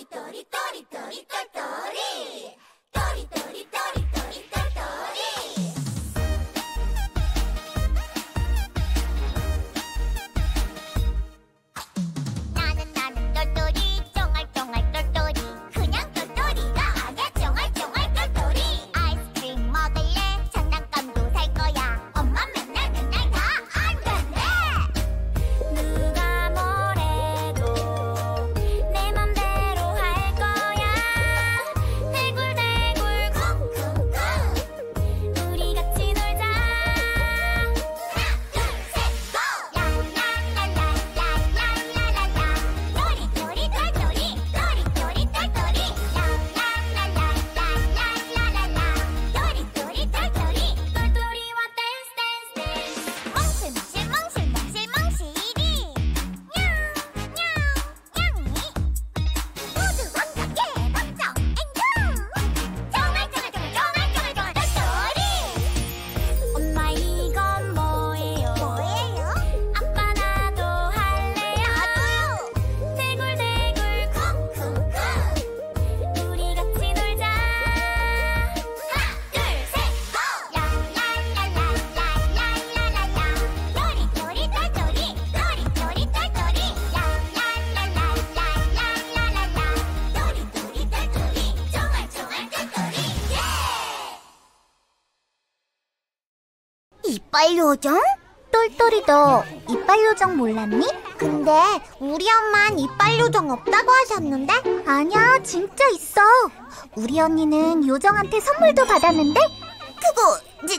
이빨 요정? 똘똘이 너 이빨 요정 몰랐니? 근데 우리 엄만 이빨 요정 없다고 하셨는데? 아니야, 진짜 있어. 우리 언니는 요정한테 선물도 받았는데? 그거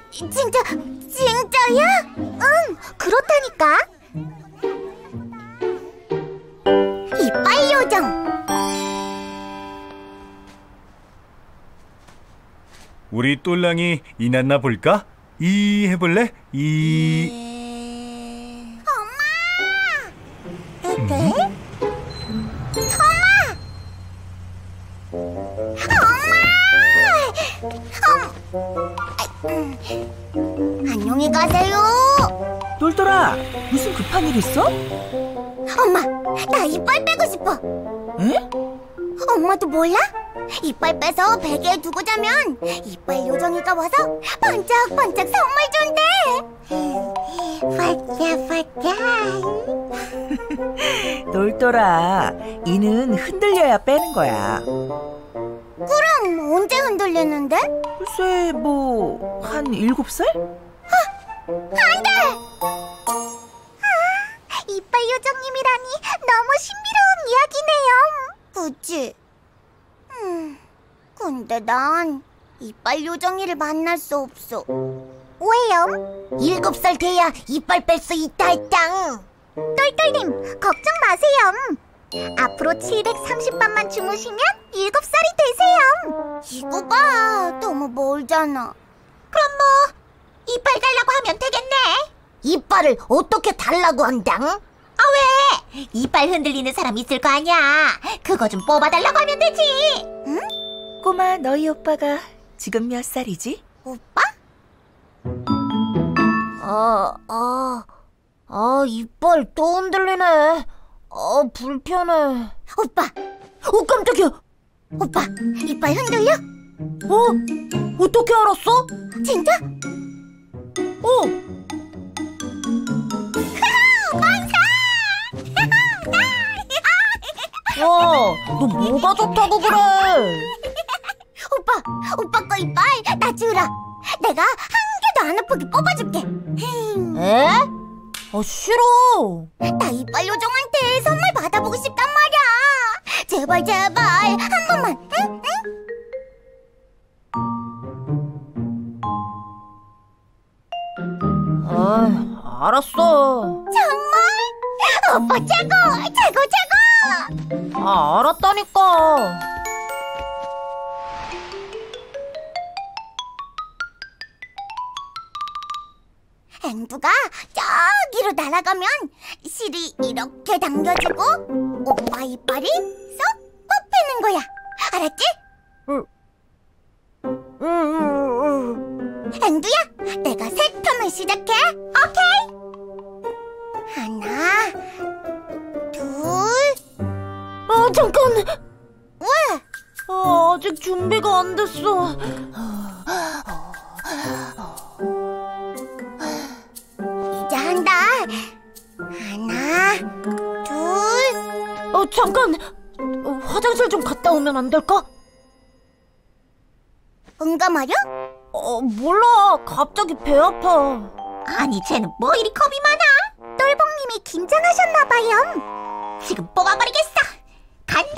진짜야? 응, 그렇다니까. 이빨 요정. 우리 똘랑이 이났나 볼까? 이 해볼래? 이. 엄마! 안녕히 가세요. 똘똘아, 무슨 급한 일 있어? 엄마, 나 이빨 빼고 싶어. 에? 엄마도 몰라? 이빨 빼서 베개에 두고 자면 이빨 요정이가 와서 반짝반짝 선물 준대. 반짝반짝. 똘똘아, 이는 흔들려야 빼는 거야. 그럼 언제 흔들리는데? 글쎄, 한 7살? 안 돼! 이빨 요정님이라니 너무 신비로운 이야기네요. 그치? 근데 난 이빨 요정이를 만날 수 없어. 왜요? 7살 돼야 이빨 뺄 수 있다 했당. 똘똘님, 걱정 마세요. 앞으로 730밤만 주무시면 7살이 되세요. 이거 봐, 너무 멀잖아. 그럼 이빨 달라고 하면 되겠네. 이빨을 어떻게 달라고 한당? 왜? 이빨 흔들리는 사람 있을 거 아니야. 그거 좀 뽑아달라고 하면 되지. 응? 꼬마, 너희 오빠가 지금 몇 살이지? 오빠? 이빨 또 흔들리네. 불편해. 오빠! 깜짝이야! 오빠, 이빨 흔들려? 어떻게 알았어? 진짜? 망사! 너 뭐가 좋다고 그래? 오빠 거 이빨 나 주라. 내가 한 개도 안 아프게 뽑아줄게. 에? 싫어. 나 이빨 요정한테 선물 받아보고 싶단 말이야. 제발 한 번만. 응? 알았어. 정말? 오빠 최고! 알았다니까. 앵두가 저기로 날아가면 실이 이렇게 당겨지고 오빠 이빨이 쏙 뽑히는 거야. 알았지? 앵두야, 내가 셋하면 시작해. 오케이? 하나, 둘. 잠깐. 왜? 아직 준비가 안 됐어. 이제 한다. 하나, 둘. 잠깐. 화장실 좀 갔다 오면 안 될까? 응가 말이야? 몰라. 갑자기 배 아파. 아니, 쟤는 뭐 이리 겁이 많아? 똘봉님이 긴장하셨나봐요. 지금 뽑아버리겠어. 간다.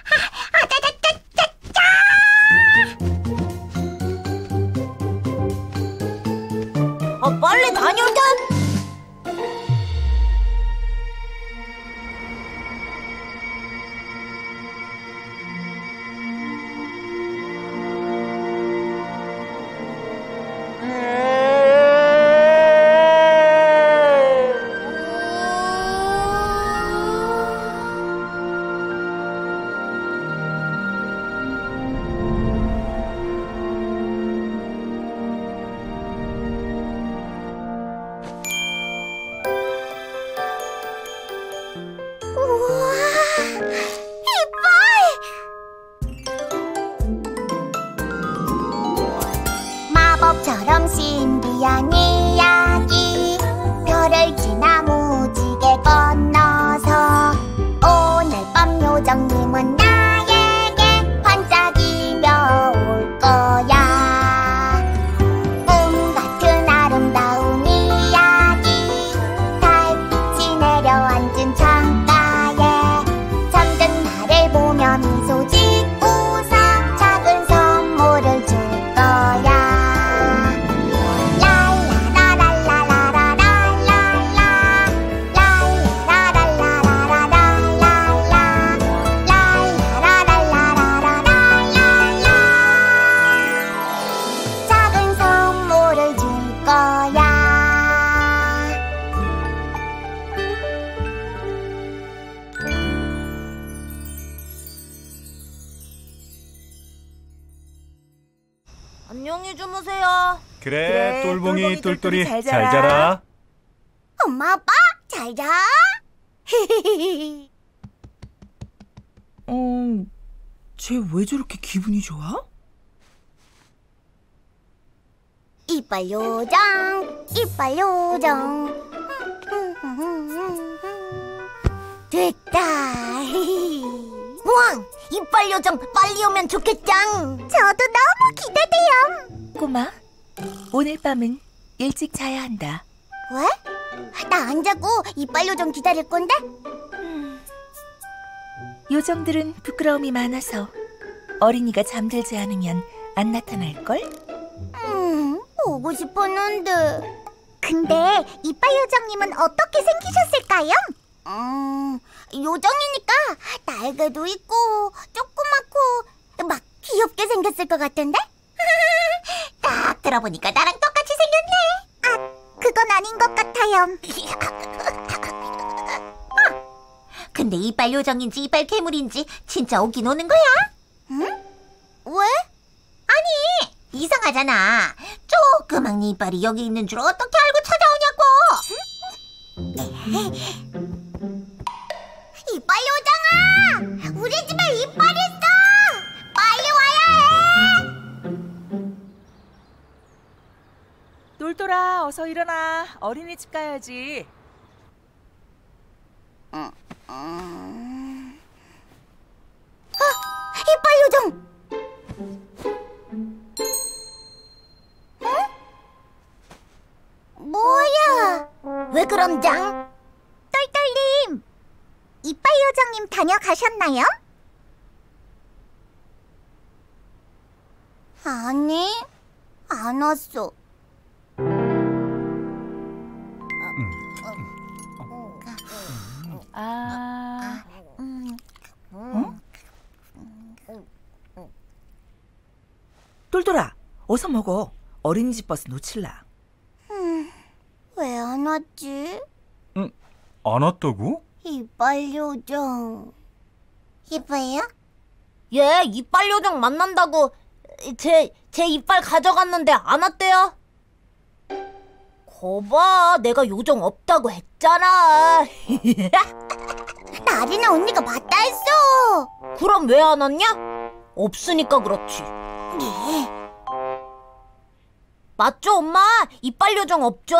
빨리 다녀자. 마법처럼 신비한 이야기 별을 지나 무지개 건너서 오늘 밤 요정님은 나에게 반짝이며 올 거야. 꿈 같은 아름다운 이야기 달빛이 내려앉은 창가에 잠든 나를 보며 미소 짓고 웃어 작은 선물을 줄 거야. 작은 선물을 줄 거야. 안녕히 주무세요. 그래, 똘봉이 똘똘이 잘 자라. 자라. 엄마 아빠 잘 자. 쟤 왜 저렇게 기분이 좋아? 이빨 요정, 이빨 요정. 됐다. 우왕, 이빨 요정 빨리 오면 좋겠짱. 저도 너무 기대돼요. 꼬마, 오늘 밤은 일찍 자야 한다. 왜? 나 안 자고 이빨 요정 기다릴 건데? 요정들은 부끄러움이 많아서 어린이가 잠들지 않으면 안 나타날걸? 보고 싶었는데. 근데 이빨 요정님은 어떻게 생기셨을까요? 요정이니까 날개도 있고 조그맣고 막 귀엽게 생겼을 것 같은데? 딱 들어보니까 나랑 똑같이 생겼네. 아, 그건 아닌 것 같아요. 근데 이빨 요정인지 이빨 괴물인지 진짜 오긴 오는 거야? 응? 왜? 아니, 이상하잖아. 조그만 이빨이 여기 있는 줄 어떻게 알고 찾아오냐고. 이빨 요정아! 우리 집에 이빨 있어! 빨리 와야 해! 똘똘아, 어서 일어나. 어린이집 가야지. 이빨 요정! 뭐야? 왜 그럼장? 똘똘님, 이빨 요정님 다녀가셨나요? 아니, 안 왔어. 똘똘아, 어서 먹어. 어린이집 버스 놓칠라. 왜 안 왔지? 안 왔다고? 이빨 요정. 이뻐요? 얘 이빨 요정 만난다고 제 이빨 가져갔는데 안 왔대요. 거봐, 내가 요정 없다고 했잖아. 나 아리나 언니가 맞다 했어. 그럼 왜 안 왔냐? 없으니까 그렇지. 맞죠, 엄마? 이빨 요정 없죠?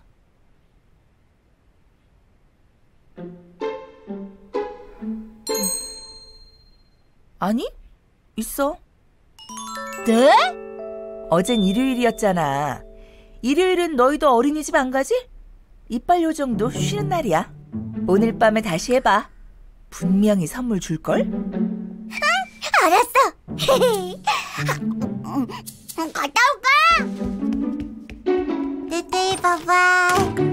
아니, 있어. 네? 어젠 일요일이었잖아. 일요일은 너희도 어린이집 안 가지? 이빨 요정도 쉬는 날이야. 오늘 밤에 다시 해봐. 분명히 선물 줄걸? 알았어. 갔다 올까? 뚜뚜이 바이바이.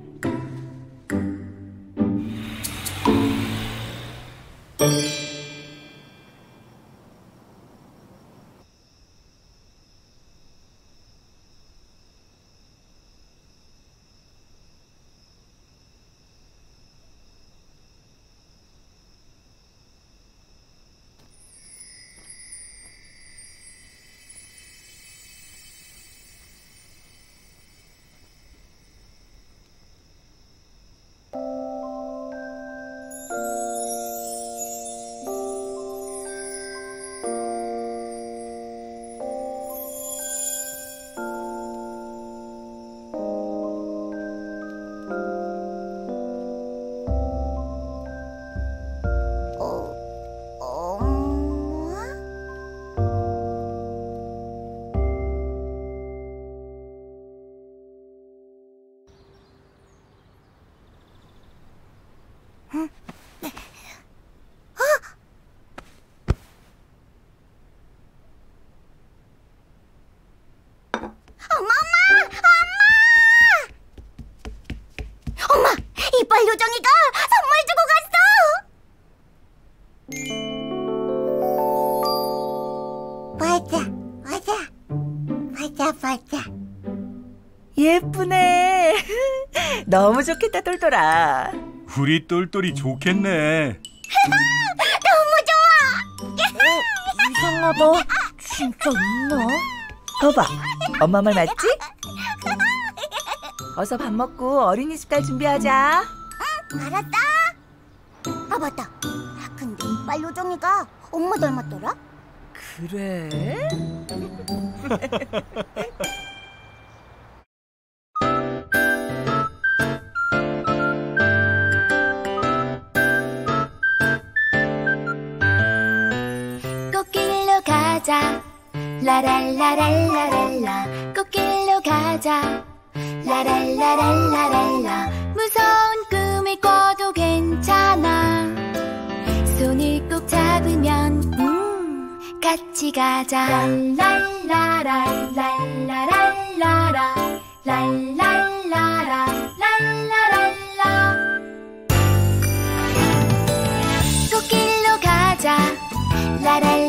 엄마! 이빨 요정이가 선물 주고 갔어! 맞아. 예쁘네. 너무 좋겠다, 똘똘아. 우리 똘똘이 좋겠네. 이상하다. 진짜 있나? 봐봐, 엄마 말 맞지? 어서 밥 먹고 어린이집 갈 준비하자. 알았다. 아, 맞다. 근데 이빨 요정이가 엄마 닮았더라? 그래? 꽃길로 가자 라랄라랄라랄라 꽃길로 가자 라랄라랄라랄라 무서운 꿈을 꿔도 괜찮아 손을 꼭 잡으면 같이 가자 랄랄라랄랄라랄라라 랄랄라랄랄라랄라 꽃길로 가자 라랄라